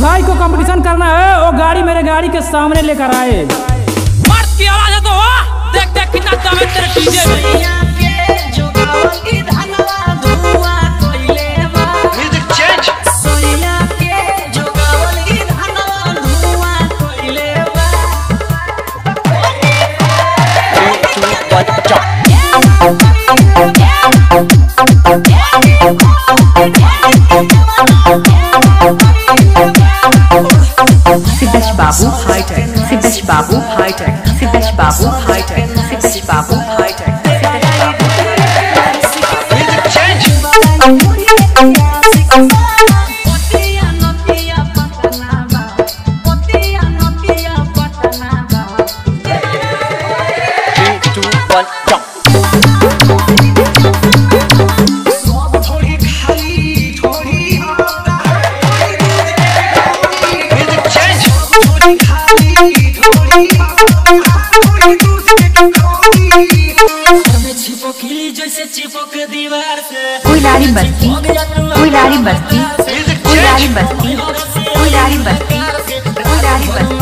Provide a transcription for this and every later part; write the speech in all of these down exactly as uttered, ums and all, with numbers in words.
भाई को कंपटीशन करना है, वो गाड़ी मेरे गाड़ी के सामने लेकर आए। मर्द की आवाज है तो देख देख कितना दम है तेरे डीजे में। सिद्धेश बाबू हाईटेक, सिद्धेश बाबू हाईटेक, सिद्धेश बाबू हाईटेक, सिद्धेश बाबू हाईटेक, कोइलारी बस्ती, कोइलारी बस्ती, कोइलारी बस्ती, कोइलारी बस्ती, कोइलारी बस्ती।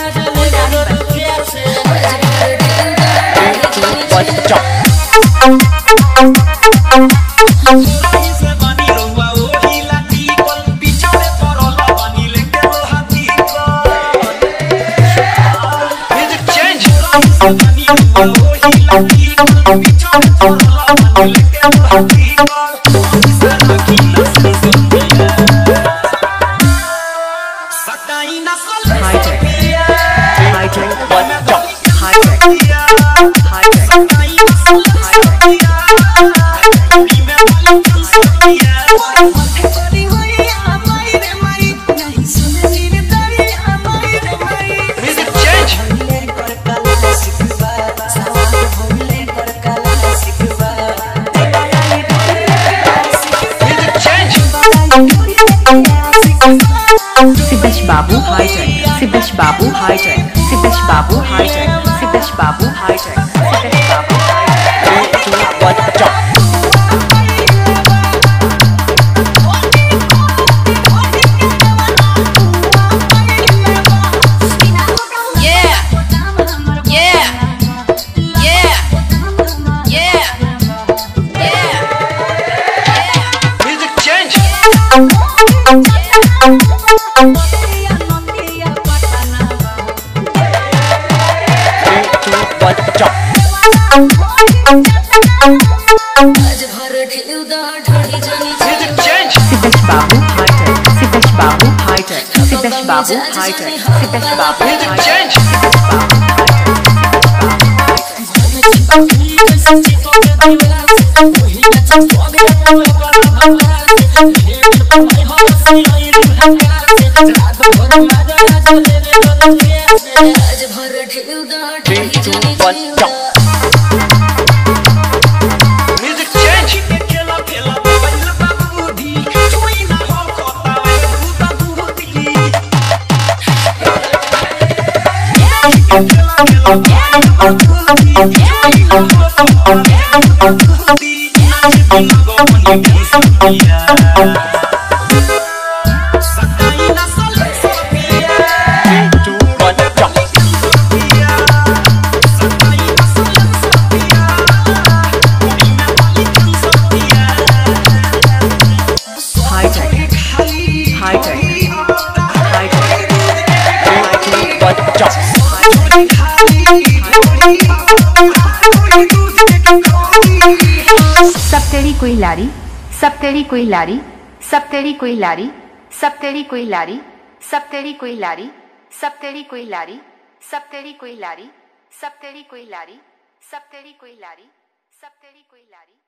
सिद्धेश बाबू हाईटेक, सिद्धेश बाबू हाईटेक, सिद्धेश बाबू हाईटेक, सिद्धेश बाबू हाईटेक, सिद्धेश बाबू सिद्धेश बाबू हाईटेक, सिद्धेश बाबू हाईटेक, सिद्धेश बाबू हाईटेक, सिद्धेश बाबू हाईटेक। सप्तेरी कोई लारी, सप्तेरी कोई लारी, सप्तेरी कोई लारी, सप्तेरी कोई लारी, सप्तेरी कोई लारी, सप्तेरी कोई लारी, सप्तेरी कोई लारी, सप्तेरी कोई लारी, सप्तेरी कोई लारी, सप्तेरी कोई लारी।